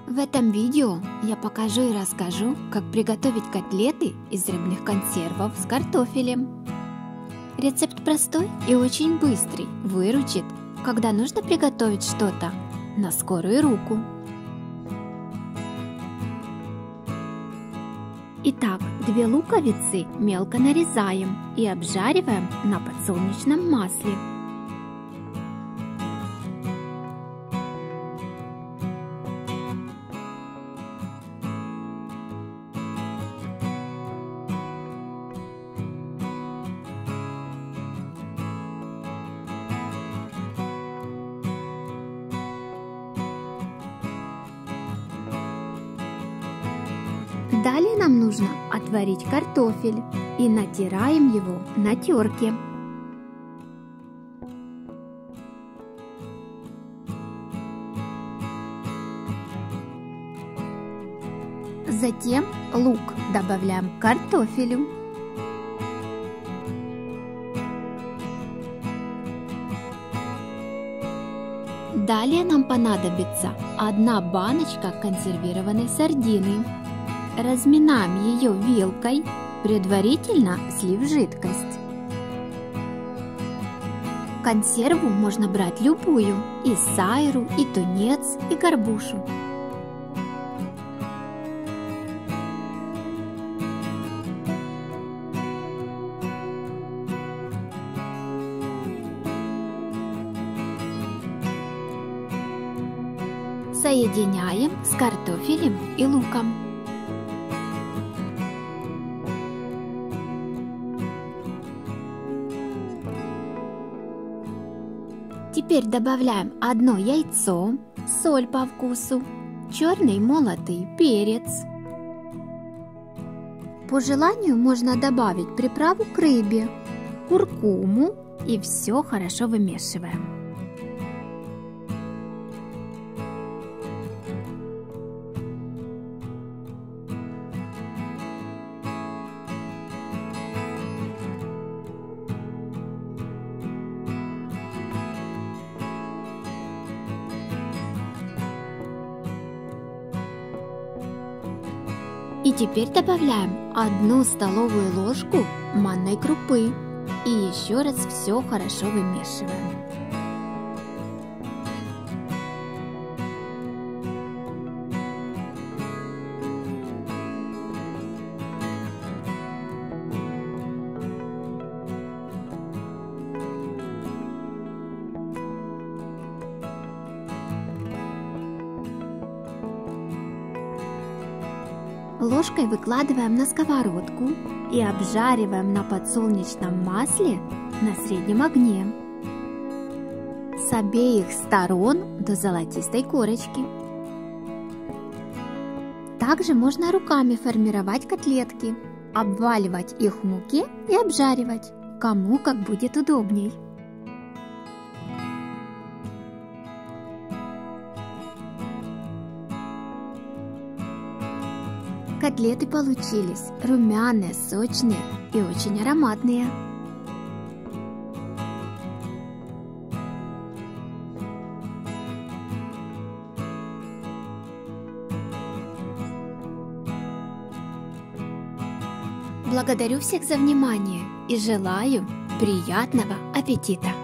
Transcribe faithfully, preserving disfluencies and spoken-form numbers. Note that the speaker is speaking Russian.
В этом видео я покажу и расскажу, как приготовить котлеты из рыбных консервов с картофелем. Рецепт простой и очень быстрый, выручит, когда нужно приготовить что-то на скорую руку. Итак, две луковицы мелко нарезаем и обжариваем на подсолнечном масле. Далее нам нужно отварить картофель и натираем его на терке. Затем лук добавляем к картофелю. Далее нам понадобится одна баночка консервированной сардины. Разминаем ее вилкой, предварительно слив жидкость. Консерву можно брать любую, и сайру, и тунец, и горбушу. Соединяем с картофелем и луком. Теперь добавляем одно яйцо, соль по вкусу, черный молотый перец. По желанию можно добавить приправу к рыбе, куркуму, и все хорошо вымешиваем. И теперь добавляем одну столовую ложку манной крупы и еще раз все хорошо вымешиваем. Ложкой выкладываем на сковородку и обжариваем на подсолнечном масле на среднем огне с обеих сторон до золотистой корочки. Также можно руками формировать котлетки, обваливать их в муке и обжаривать, кому как будет удобней. Котлеты получились румяные, сочные и очень ароматные. Благодарю всех за внимание и желаю приятного аппетита!